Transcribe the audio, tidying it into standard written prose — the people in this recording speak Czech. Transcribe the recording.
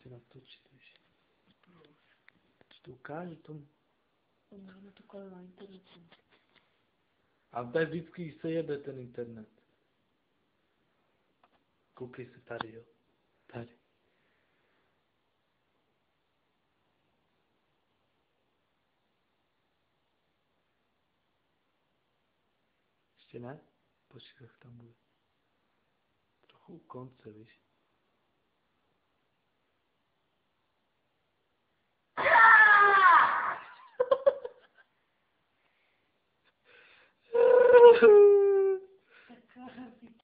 ještě natočit, víš. Co to ukáže tomu? Máme to kolem na internetu. A tady vždycky se jebe ten internet. Koukej se tady, jo. Tady. Ještě ne? Počkej, jak tam bude. Trochu u konce, víš.